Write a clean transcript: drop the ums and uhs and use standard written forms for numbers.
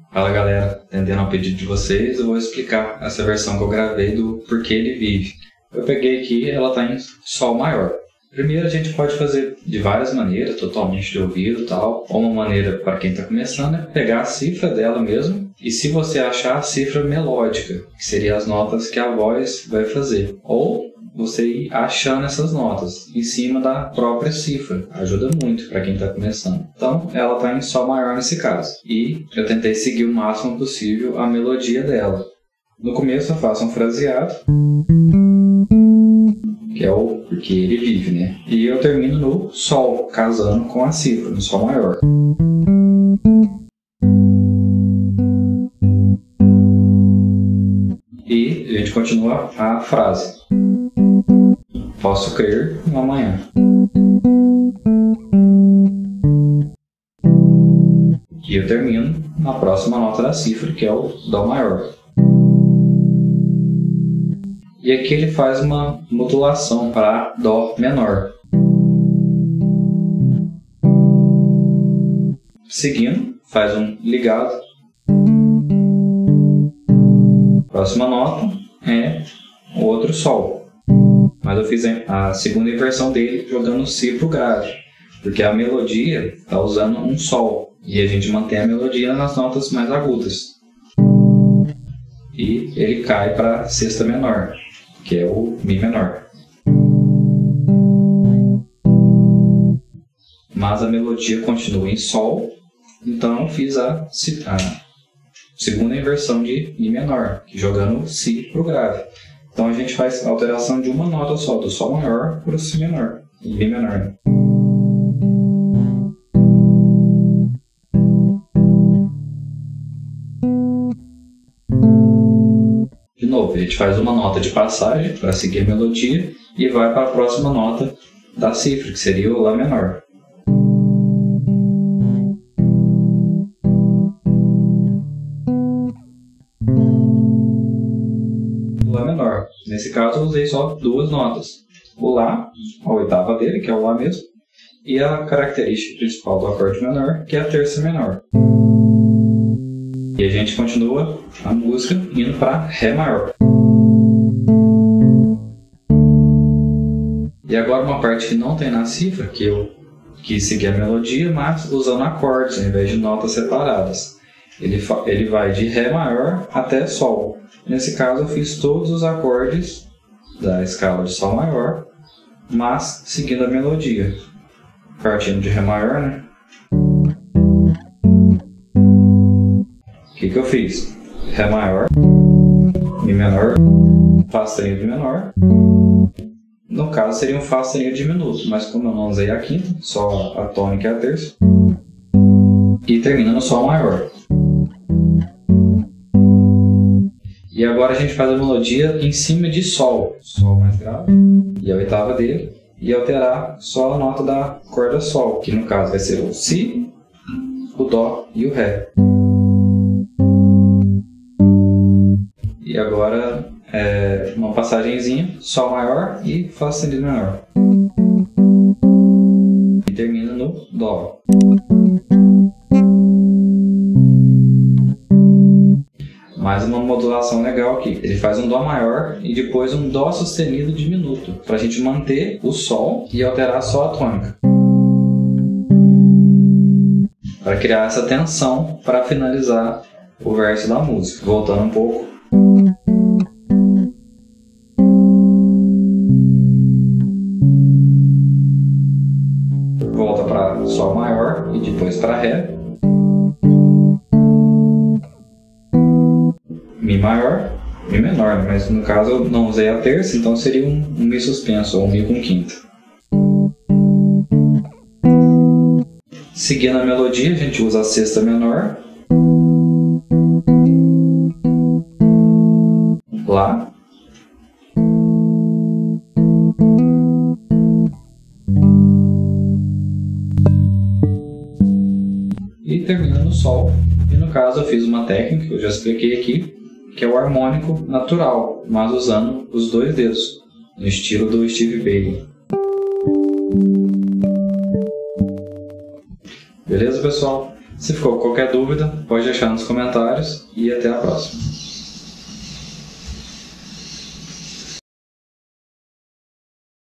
Fala galera, atendendo ao pedido de vocês, eu vou explicar essa versão que eu gravei do Porquê Ele Vive. Eu peguei aqui, ela está em Sol maior. Primeiro a gente pode fazer de várias maneiras, totalmente de ouvido e tal. Uma maneira para quem está começando é pegar a cifra dela mesmo. E se você achar a cifra melódica, que seriam as notas que a voz vai fazer. Ou você ir achando essas notas em cima da própria cifra. Ajuda muito para quem está começando. Então, ela está em Sol maior nesse caso. E eu tentei seguir o máximo possível a melodia dela. No começo eu faço um fraseado, que é o Porque Ele Vive, né? E eu termino no Sol, casando com a cifra, no Sol maior. E a gente continua a frase. Posso crer no amanhã. E eu termino na próxima nota da cifra, que é o Dó maior. E aqui ele faz uma modulação para Dó menor. Seguindo, faz um ligado. Próxima nota é outro Sol. Mas eu fiz a segunda inversão dele jogando Si pro grave, porque a melodia está usando um Sol e a gente mantém a melodia nas notas mais agudas. E ele cai para sexta menor, que é o Mi menor. Mas a melodia continua em Sol, então eu fiz a segunda inversão de Mi menor, jogando Si pro grave. Então a gente faz a alteração de uma nota só, do Sol maior para o Si menor, e Mi menor. De novo, a gente faz uma nota de passagem para seguir a melodia e vai para a próxima nota da cifra, que seria o Lá menor. Lá menor. Nesse caso eu usei só duas notas. O Lá, a oitava dele, que é o Lá mesmo, e a característica principal do acorde menor, que é a terça menor. E a gente continua a música indo para Ré maior. E agora uma parte que não tem na cifra, que eu quis seguir a melodia, mas usando acordes ao invés de notas separadas. Ele vai de Ré maior até Sol. Nesse caso eu fiz todos os acordes da escala de Sol maior, mas seguindo a melodia. Partindo de Ré maior, né? O que eu fiz? Ré maior, Mi menor, Fá sustenido menor. No caso seria um Fá sustenido diminuto, mas como eu não usei a quinta, só a tônica e a terça. E termina no Sol maior. E agora a gente faz a melodia em cima de Sol. Sol mais grave. E a oitava dele. E alterar só a nota da corda Sol, que no caso vai ser o Si, o Dó e o Ré. E agora uma passagenzinha, Sol maior e Fá sustenido menor. E termina no Dó. Mais uma modulação legal aqui. Ele faz um Dó maior e depois um Dó sustenido diminuto, para a gente manter o Sol e alterar só a tônica. Para criar essa tensão para finalizar o verso da música. Voltando um pouco. Volta para Sol maior e depois para Ré. Mi maior, Mi menor, mas no caso eu não usei a terça, então seria um Mi suspenso ou um Mi com quinta. Seguindo a melodia, a gente usa a sexta menor, Lá, e termina no Sol. E no caso eu fiz uma técnica que eu já expliquei aqui, que é o harmônico natural, mas usando os dois dedos, no estilo do Steve Bailey. Beleza, pessoal? Se ficou com qualquer dúvida, pode deixar nos comentários e até a próxima.